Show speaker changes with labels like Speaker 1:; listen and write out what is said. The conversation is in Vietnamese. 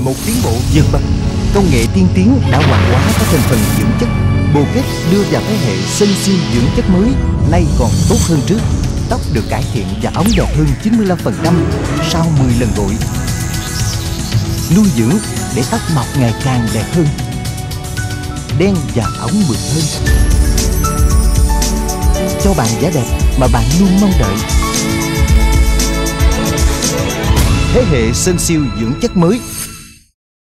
Speaker 1: một tiến bộ vượt bậc. Công nghệ tiên tiến đã hoạt hóa các thành phần dưỡng chất, bồ kết đưa vào thế hệ Sensil dưỡng chất mới, nay còn tốt hơn trước. Tóc được cải thiện và óng đẹp hơn 95% sau 10 lần gội. Nuôi dưỡng để tóc mọc ngày càng đẹp hơn, đen và óng mượt hơn, cho bạn vẻ đẹp mà bạn luôn mong đợi. Thế hệ Sensil dưỡng chất mới